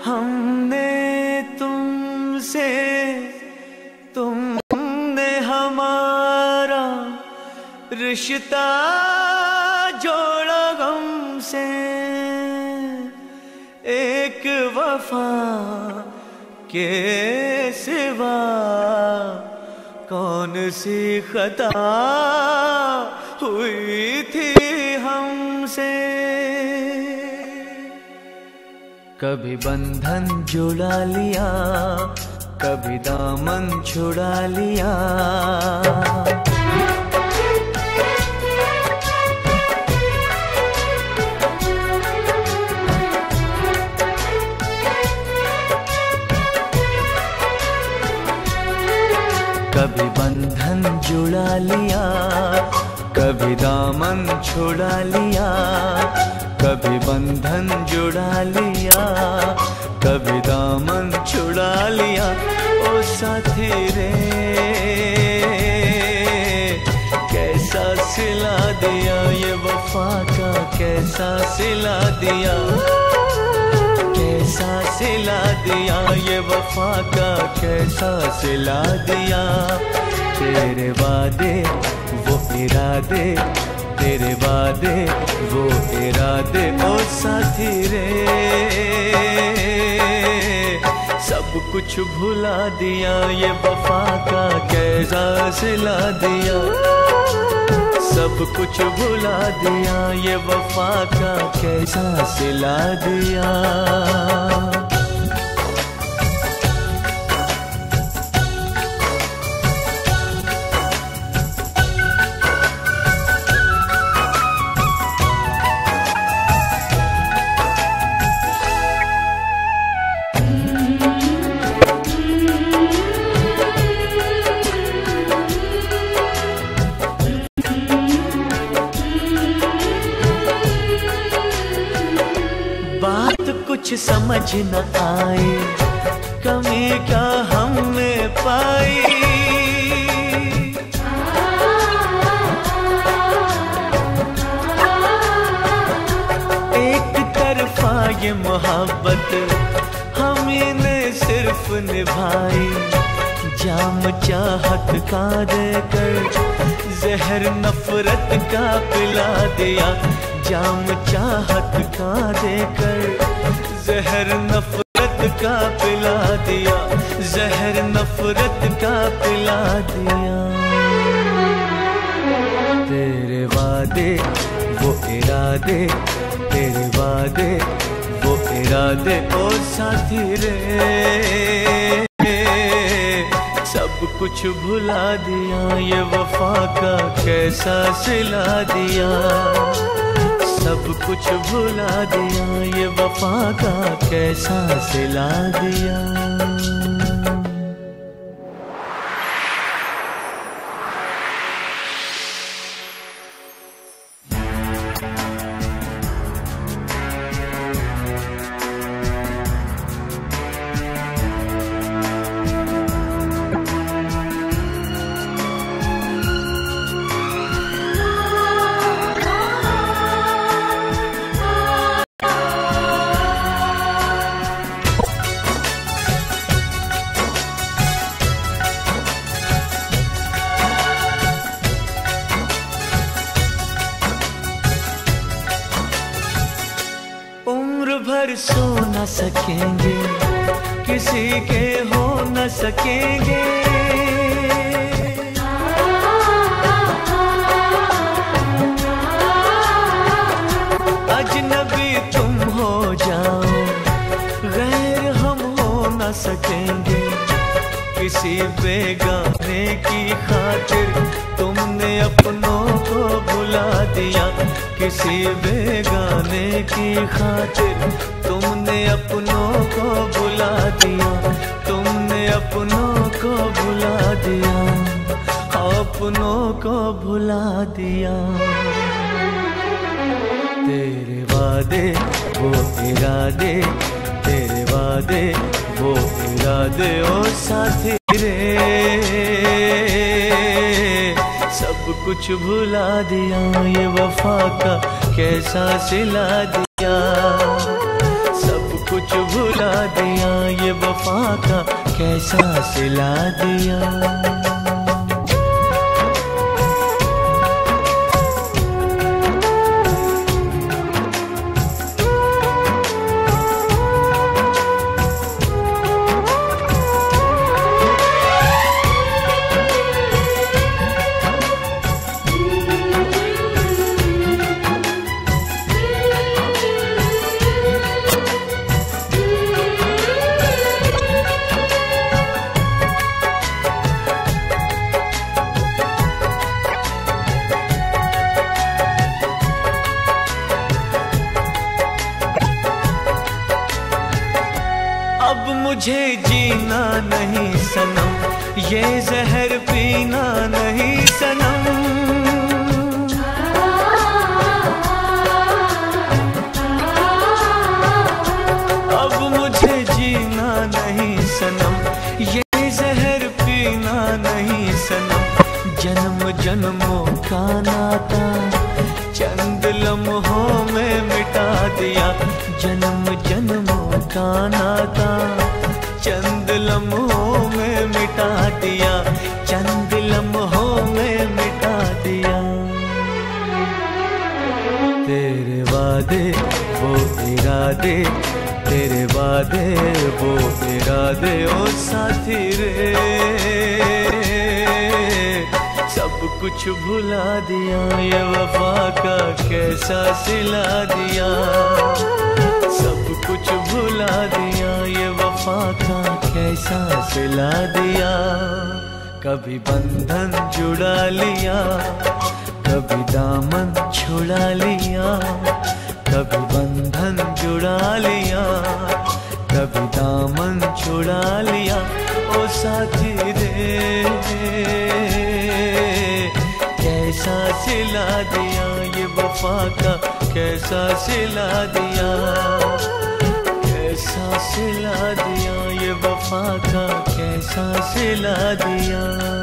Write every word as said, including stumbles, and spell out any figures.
हमने तुमसे, तुमने हमारा रिश्ता जोड़ा गम से। एक वफा के सिवा कौन सी खता हुई थी हमसे। कभी बंधन जुड़ा लिया, कभी दामन छुड़ा लिया। कभी बंधन जुड़ा लिया, कभी दामन छुड़ा लिया। कभी बंधन जुड़ा लिया, कभी दामन छुड़ा लिया। ओ साथी रे कैसा सिला दिया, ये वफा का कैसा सिला दिया। कैसा सिला दिया ये वफा का, कैसा सिला दिया। तेरे वादे वो इरादे, तेरे वादे वो इरादे। ओ साथी रे सब कुछ भुला दिया, ये वफा का कैसा सिला दिया। सब कुछ भुला दिया, ये वफा का कैसा सिला दिया। कुछ समझ न आए, कमी क्या हमने पाई। एक तरफा ये मोहब्बत हमी ने सिर्फ निभाई। जाम चाहत का देकर जहर नफरत का पिला दिया। जाम चाहत का देकर जहर नफरत का पिला दिया। जहर नफरत का पिला दिया। तेरे वादे वो इरादे, तेरे वादे वो इरादे। ओ साथी रे सब कुछ भुला दिया, ये वफा का कैसा सिला दिया। सब कुछ भुला दिया, ये वफा का कैसा सिला दिया। भर सो न सकेंगे, किसी के हो न सकेंगे। अजनबी तुम हो जाओ, गैर हम हो न सकेंगे। किसी बेगाने की खातिर तुमने अपनों को भुला दिया। किसी बेगाने की खातिर तुमने अपनों को भुला दिया। तुमने अपनों को भुला दिया। अपनों को भुला दिया। तेरे वादे वो इरादे, तेरे वादे वो इरादे। ओ साथी रे सब कुछ भुला दिया, ये वफा का कैसा सिला दिया। सब कुछ भुला दिया। कैसा सिला दिया। अब मुझे जीना नहीं सनम, ये जहर पीना नहीं सनम। अब मुझे जीना नहीं सनम, ये जहर पीना नहीं सनम। जन्म जन्मों का नाता चंद लम्हों में मिटा दिया। जन्म जन्मों का नाता चंद लम्हों में मिटा दिया, चंद लम्हों में मिटा दिया। तेरे वादे वो इरादे, तेरे वादे वो इरादे ओ साथी रे, सब कुछ भुला दिया। ये वफा का कैसा सिला दिया, सब कुछ भुला दिया। ये वफा का कैसा सिला दिया। कभी बंधन जुड़ा लिया, कभी दामन छुड़ा लिया। कभी बंधन जुड़ा लिया, कभी दामन छुड़ा लिया। ओ साथी रे कैसा सिला दिया, ये वफा का कैसा सिला दिया। कैसा सिला दिया, ये वफा का कैसा सिला दिया।